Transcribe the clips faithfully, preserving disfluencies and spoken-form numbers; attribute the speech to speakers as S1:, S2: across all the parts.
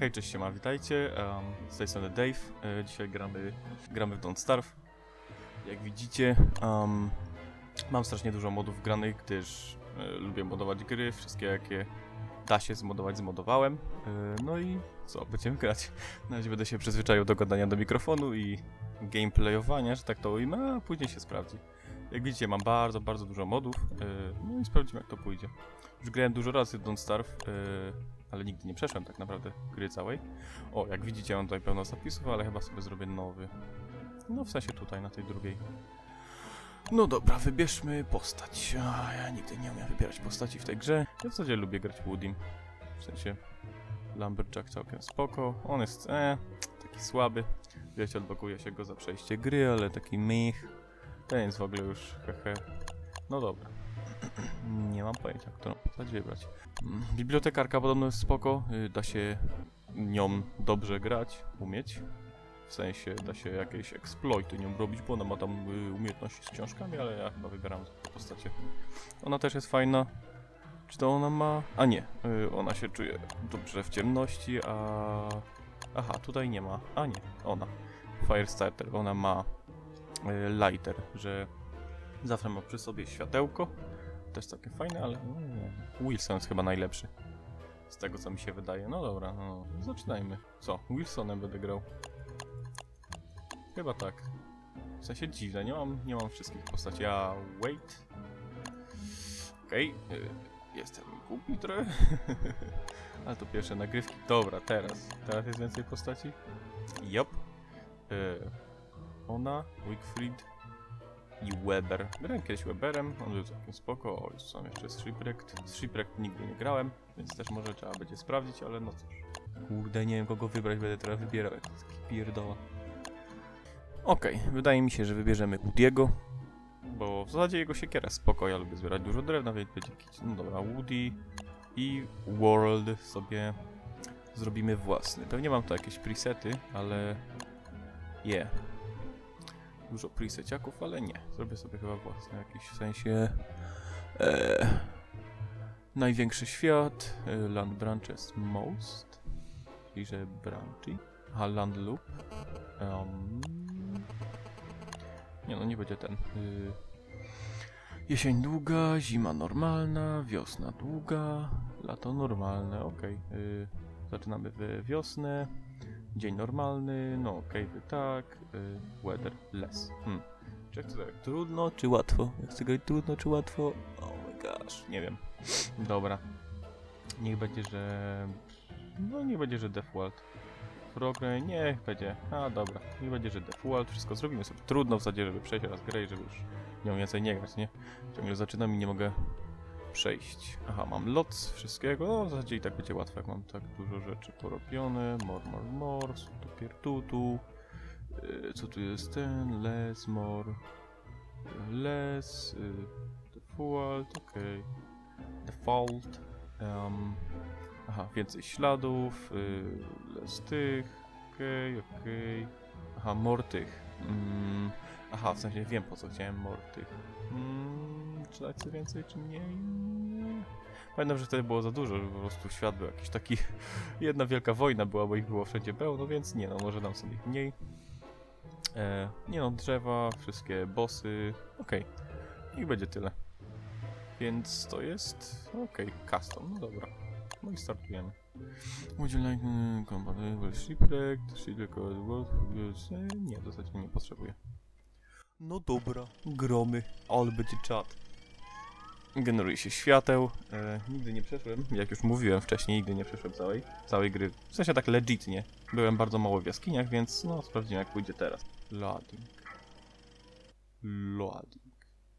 S1: Hej, cześć, siema, witajcie, um, z tej strony Dave. E, dzisiaj gramy, gramy w Don't Starve. Jak widzicie, um, mam strasznie dużo modów granych, gdyż e, lubię modować gry, wszystkie jakie da się zmodować, zmodowałem. E, no i co, będziemy grać. Na razie będę się przyzwyczaił do gadania do mikrofonu i gameplayowania, że tak to ujmę, a później się sprawdzi. Jak widzicie, mam bardzo, bardzo dużo modów, e, no i sprawdzimy, jak to pójdzie. Już grałem dużo razy w Don't Starve, e, ale nigdy nie przeszłem tak naprawdę gry całej. O, jak widzicie, mam tutaj pełno zapisów, ale chyba sobie zrobię nowy. No w sensie tutaj, na tej drugiej. No dobra, wybierzmy postać. A, ja nigdy nie umiem wybierać postaci w tej grze. Ja w zasadzie lubię grać Woodym. W sensie Lumberjack całkiem spoko. On jest e, taki słaby. Wiecie, odblokuje się go za przejście gry, ale taki mych. Ten jest w ogóle już hehe. No dobra. Nie mam pojęcia, którą postać wybrać. Bibliotekarka podobno jest spoko. Da się nią dobrze grać, umieć. W sensie da się jakieś exploity nią robić, bo ona ma tam umiejętności z książkami, ale ja chyba wybieram tę postacię. Ona też jest fajna. Czy to ona ma? A nie, ona się czuje dobrze w ciemności, a... Aha, tutaj nie ma. A nie, ona. Firestarter, ona ma lighter, że zawsze ma przy sobie światełko. Też całkiem fajne, ale no, Wilson jest chyba najlepszy. Z tego, co mi się wydaje. No dobra, no, zaczynajmy. Co? Wilsonem będę grał. Chyba tak. W sensie dziwne, nie mam, nie mam wszystkich postaci. A wait. Okej. Okay. Jestem głupi trochę. Ale to pierwsze nagrywki. Dobra, teraz. Teraz jest więcej postaci? Jop. Yy, ona, Wickfried i Weber. Grałem kiedyś Weberem, on był całkiem spoko. O, już są jeszcze Shipwrecked. Shipwrecked nigdy nie grałem, więc też może trzeba będzie sprawdzić, ale no cóż. Kurde, nie wiem kogo wybrać, będę teraz wybierał, jak taki pierdoła. Okej, okay, wydaje mi się, że wybierzemy Woody'ego, bo w zasadzie jego siekiera spoko, ja lubię zbierać dużo drewna, więc będzie jakiś... No dobra, Woody i World sobie zrobimy własny. Pewnie mam tu jakieś presety, ale... Yeah. Dużo preseciaków, ale nie. Zrobię sobie chyba własny jakiś, w sensie... E, największy świat, e, Land Branches Most, czyli że branchy, aha, Land Loop. Um, nie no, nie będzie ten. Y, jesień długa, zima normalna, wiosna długa, lato normalne, okej. Okay. Zaczynamy w wiosnę. Dzień normalny, no okej, okay, tak, y, weather less. Hmm. Czy jak to tak? Trudno czy łatwo? Jak chcę grać trudno czy łatwo? Oh my gosh, nie wiem. Dobra. Niech będzie, że... No niech będzie, że default. Progre, niech będzie. A dobra, niech będzie, że default. Wszystko zrobimy sobie trudno w zasadzie, żeby przejść raz grę i żeby już nią więcej nie grać, nie? Ciągle zaczynam i nie mogę przejść. Aha, mam lots wszystkiego, no w zasadzie i tak będzie łatwo, jak mam tak dużo rzeczy porobione. More, more, more, tu piertutu. Yy, co tu jest ten? Less, more. Less. Yy, default, okej. Okay. Default. Um, aha, więcej śladów. Yy, less tych. Okej, okay, okej. Okay. Aha, more tych. Mm, aha, w sensie wiem, po co chciałem more tych. Hmm, czy dać co więcej, czy mniej? Pamiętam, że wtedy było za dużo, że po prostu świat był jakiś taki... Jedna wielka wojna była, bo ich było wszędzie pełno, więc nie no, może dam sobie ich mniej. E, nie no, drzewa, wszystkie bossy... Okej, okay. Niech będzie tyle. Więc to jest... Okej, okay. Custom, no dobra. No i startujemy. Would you like compatible shipwrecked, shipwrecked... Nie, w zasadzie nie potrzebuję. No dobra, gromy, ale będzie czat. Generuje się świateł. E, nigdy nie przeszłem, jak już mówiłem wcześniej, nigdy nie przeszłem całej, całej gry. W sensie tak legitnie. Byłem bardzo mało w jaskiniach, więc no sprawdzimy jak pójdzie teraz. Loading. Loading.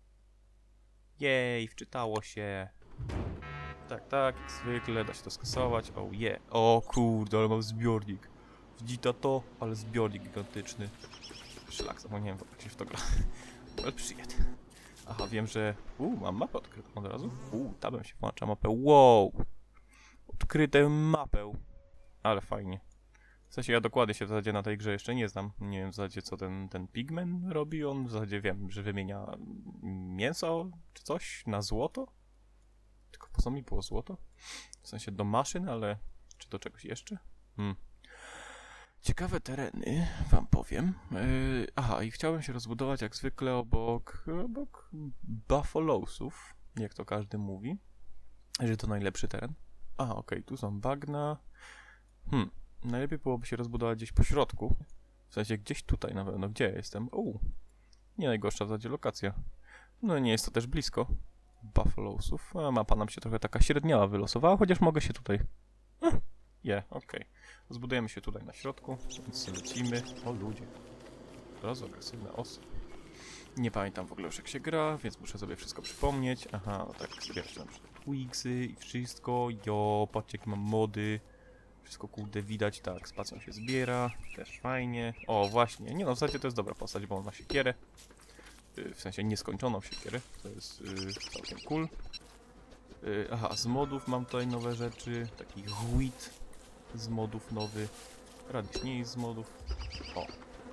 S1: Jej, wczytało się. Tak, tak, jak zwykle, da się to skasować. Oh yeah. O kurde, ale mam zbiornik. Widzita to, ale zbiornik gigantyczny. Szlak, zapomniałem, jak się w to gra. Ale przyjed. Aha, wiem, że... Uuu, mam mapę odkrytą od razu. Uuu, tabem się włącza mapę. Wow! Odkrytę mapę. Ale fajnie. W sensie ja dokładnie się w zasadzie na tej grze jeszcze nie znam. Nie wiem w zasadzie co ten, ten pigment robi. On w zasadzie wiem, że wymienia mięso czy coś na złoto. Tylko po co mi było złoto? W sensie do maszyn, ale... Czy do czegoś jeszcze? Hmm. Ciekawe tereny, wam powiem. Yy, aha, i chciałem się rozbudować jak zwykle obok, obok Buffalosów, jak to każdy mówi, że to najlepszy teren. Aha, okej, okay, tu są bagna. Hmm, najlepiej byłoby się rozbudować gdzieś po środku. W sensie gdzieś tutaj na pewno, gdzie ja jestem. Uuu, nie najgorsza w zasadzie lokacja. No nie jest to też blisko Buffalosów. A mapa nam się trochę taka średniała wylosowała, chociaż mogę się tutaj... Je, yeah, okej. Okay. Zbudujemy się tutaj na środku, więc lecimy. O ludzie. Bardzo agresywne osy. Nie pamiętam w ogóle już jak się gra, więc muszę sobie wszystko przypomnieć. Aha, no tak, zbierać na przykład Twigsy i wszystko. Jo, patrzcie jakie mam mody. Wszystko kurde widać, tak, spacją się zbiera. Też fajnie. O, właśnie. Nie no, w zasadzie to jest dobra postać, bo on ma siekierę. Yy, w sensie nieskończoną siekierę. To jest yy, całkiem cool. Yy, aha, z modów mam tutaj nowe rzeczy. Taki Huit z modów nowy. Radisz nie jest z modów. O.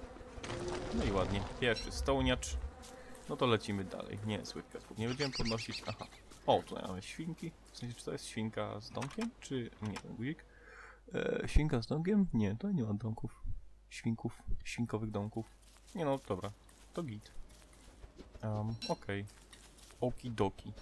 S1: No i ładnie. Pierwszy stołniacz. No to lecimy dalej. Nie, złych kwiatków nie będziemy podnosić. Aha. O, tutaj mamy świnki. W sensie, czy to jest świnka z domkiem? Czy... nie wiem, guzik. E, świnka z domkiem? Nie, to nie ma domków. Świnków. Świnkowych domków. Nie no, dobra. To git. Um, okej. Okay. Okidoki.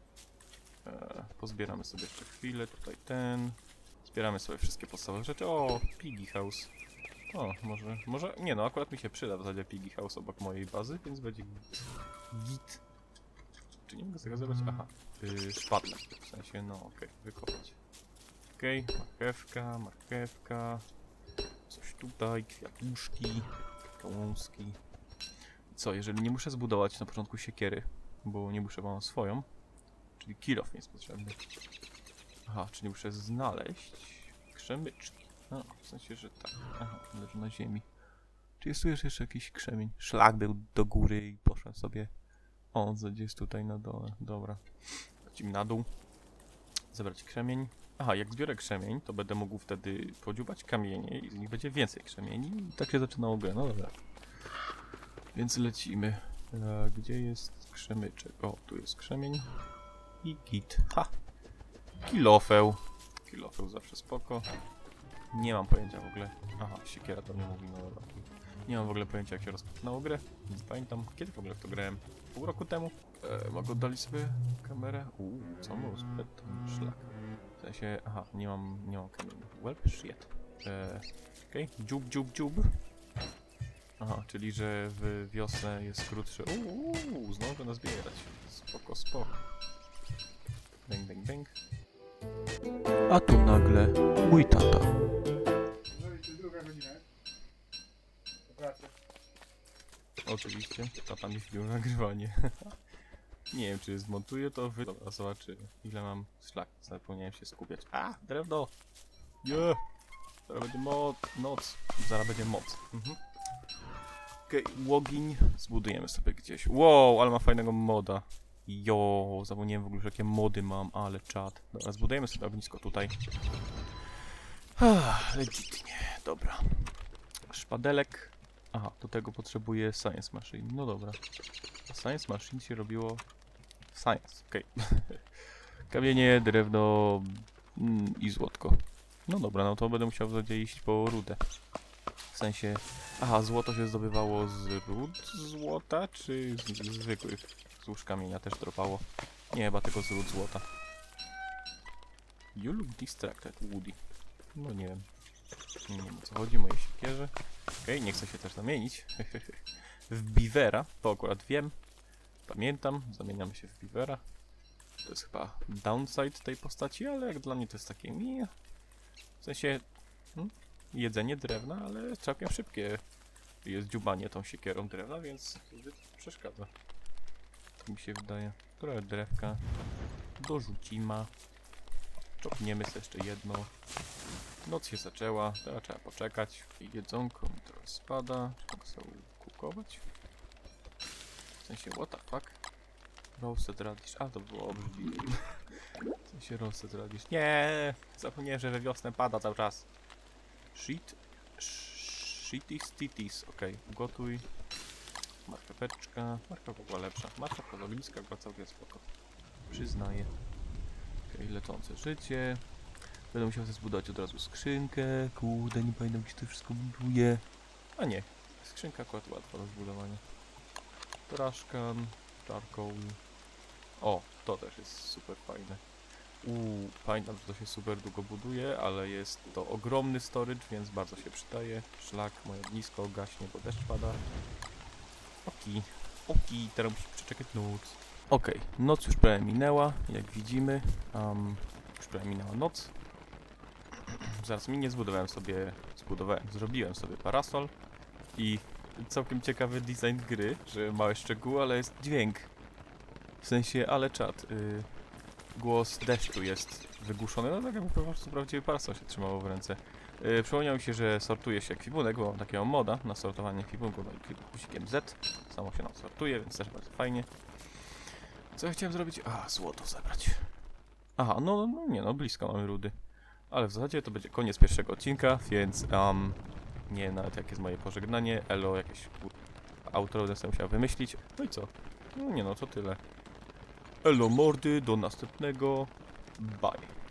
S1: E, pozbieramy sobie jeszcze chwilę. Tutaj ten. Zbieramy sobie wszystkie podstawowe rzeczy. O, Piggy House. O, może, może, nie no, akurat mi się przyda w zasadzie Piggy House obok mojej bazy, więc będzie git. Czy nie mogę zagazywać? Aha, yy, szpadle, w sensie, no okej, okay, wykopać. Okej, okay, marchewka, marchewka, coś tutaj, kwiatuszki, gałązki. Co, jeżeli nie muszę zbudować na początku siekiery, bo nie muszę mam swoją, czyli kill off mi jest potrzebny. Aha, czyli muszę znaleźć krzemyczki. No, w sensie, że tak. Aha, leży na ziemi. Czy jest tu jeszcze jakiś krzemień? Szlak był do góry i poszedł sobie. O, gdzieś jest tutaj na dole. Dobra. Lecimy na dół. Zebrać krzemień. Aha, jak zbiorę krzemień, to będę mógł wtedy podziubać kamienie i z nich będzie więcej krzemieni. I tak się zaczynało grę. No dobra. Więc lecimy. E, gdzie jest krzemyczek? O, tu jest krzemień. I git. Ha! Kilofeł. Kilofeł zawsze spoko. Nie mam pojęcia w ogóle. Aha, siekiera to nie mówi, no dobra. Nie mam w ogóle pojęcia jak się rozpoczynało grę. Nie pamiętam. Kiedy w ogóle w to grałem? Pół roku temu? E, mogę oddalić sobie kamerę? Uuu, co mu ten szlak. W sensie, aha, nie mam, nie mam kamieni. Well, shit. E, Okej, okay. Dziób, dziób, dziób. Aha, czyli że w wiosnę jest krótszy. Uuu, znowu będę zbierać. Spoko, spoko. Bang, bang, bang. A tu nagle mój tata.
S2: No i to druga godzina. Do pracy.
S1: Oczywiście, tata mi wbił nagrywanie. Nie wiem, czy zmontuję to wy... Dobra, zobaczymy. Ile mam szlak. Zapomniałem się skupiać. A, drewno! Yeah. Zaraz będzie moc. Noc. Zaraz będzie moc. Mhm. Okej, okay, łogiń. Zbudujemy sobie gdzieś. Wow, ale ma fajnego moda. Jo, zapomniałem w ogóle, jakie mody mam, ale czad. Dobra, zbudujemy sobie ognisko tutaj. Ah, legitnie, dobra. Szpadelek. Aha, do tego potrzebuję Science Machine. No dobra. Science Machine się robiło... Science, okej. Okay. Kamienie, drewno mm, i złotko. No dobra, no to będę musiał w zasadzie iść po rudę. W sensie... Aha, złoto się zdobywało z ród złota, czy z, z zwykłych złóż kamienia też dropało? Nie, chyba tego z ród złota. You look distracted, Woody. No nie wiem. Nie wiem o co chodzi, moje siekierze. Okej, okay, nie chcę się też zamienić. W Beavera, to akurat wiem. Pamiętam, zamieniamy się w Beavera. To jest chyba downside tej postaci, ale jak dla mnie to jest takie... Nie. W sensie... Hmm? Jedzenie drewna, ale całkiem szybkie jest dziubanie tą siekierą drewna, więc przeszkadza. Tak mi się wydaje. Trochę drewka. Dorzucimy. Czopniemy sobie jeszcze jedno. Noc się zaczęła, teraz trzeba poczekać. Jedzonko mi trochę spada. Mogę sobie kukować. W sensie, what the fuck? Roasted radish. A, to było obrzydliwe. W sensie roasted radish. Nie! Zapomniałem, że we wiosnę pada cały czas. Shit. Shitis titis. Okej, okay. Ugotuj. Marcheweczka. Marchewka była lepsza. Marchewka z ogniska była całkiem spoko. Przyznaję. Okej, okay, lecące życie. Będę musiał sobie zbudować od razu skrzynkę. Kurde, nie pamiętam, gdzie to wszystko buduje. A nie, skrzynka akurat łatwa do zbudowania. Traszkan, charcoal. O, to też jest super fajne. Uuu, pamiętam, że to się super długo buduje, ale jest to ogromny storage, więc bardzo się przydaje. Szlak, moje ognisko gaśnie, bo deszcz pada. Oki, oki, teraz musi przeczekać noc. Okej, noc już prawie minęła, jak widzimy. Um, już prawie minęła noc. Zaraz mi nie zbudowałem sobie, zbudowałem, zrobiłem sobie parasol i całkiem ciekawy design gry, że małe szczegóły, ale jest dźwięk. W sensie, ale czat. Y, głos deszczu jest wygłuszony, no tak jakby po prostu prawdziwy parasol się trzymało w ręce. Yy, przypomniał mi się, że sortuje się ekwipunek, bo mam takiego moda na sortowanie ekwipunku, no i guzikiem Z. Samo się nam sortuje, więc też bardzo fajnie. Co ja chciałem zrobić? A, złoto zebrać. Aha, no, no nie no, blisko mamy rudy. Ale w zasadzie to będzie koniec pierwszego odcinka, więc um, nie wiem nawet jakie jest moje pożegnanie. Elo, jakieś outro będę sobie musiał wymyślić. No i co? No nie no, to tyle. Elo mordy, do następnego. Bye.